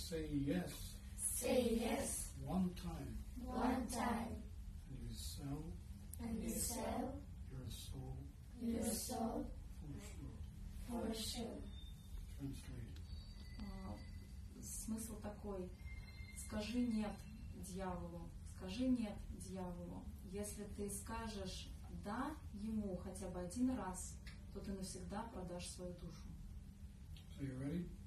Say yes. Say yes. One time. One time. And you sell. And you sell Your soul. your soul For sure. for sure. Translate. Смысл такой: скажи нет дьяволу, скажи нет дьяволу. Если ты скажешь да ему хотя бы один раз, то ты навсегда продашь свою душу. So you ready?